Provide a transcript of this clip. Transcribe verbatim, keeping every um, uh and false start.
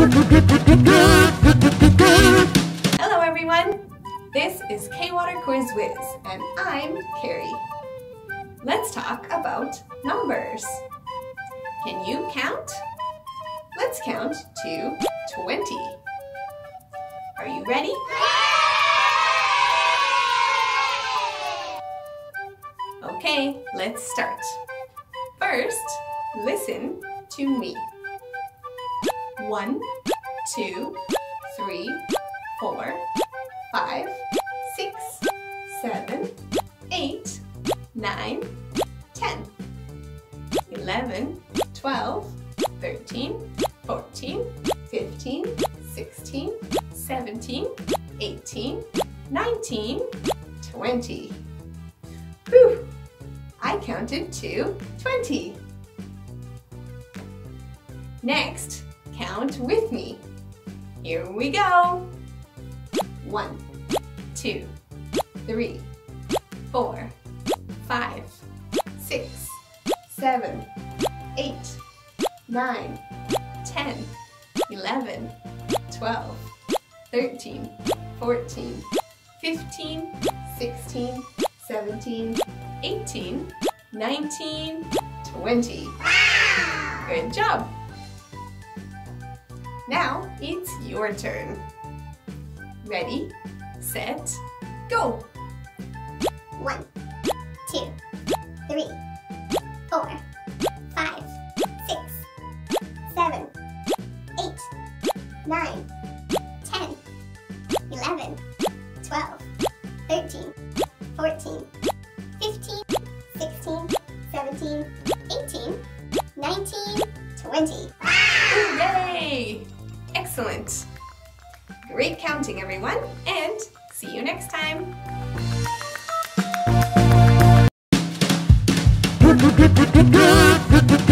Hello everyone, this is K-Water Quiz Whiz and I'm Carrie. Let's talk about numbers. Can you count? Let's count to twenty. Are you ready? Okay, let's start. First, listen to me. One, two, three, four, five, six, seven, eight, nine, ten, eleven, twelve, thirteen, fourteen, fifteen, sixteen, seventeen, eighteen, nineteen, twenty. Whew! I counted to twenty. Next, count with me. Here we go. One, two, three, four, five, six, seven, eight, nine, ten, eleven, twelve, thirteen, fourteen, fifteen, sixteen, seventeen, eighteen, nineteen, twenty. Good job! Now it's your turn. Ready, set, go! One, two, three, four, five, six, seven, eight, nine, ten, eleven, twelve, thirteen, fourteen, fifteen, sixteen, seventeen, eighteen, nineteen, twenty. Hooray! Excellent! Great counting, everyone, and see you next time! Good, good, good, good, good, good, good.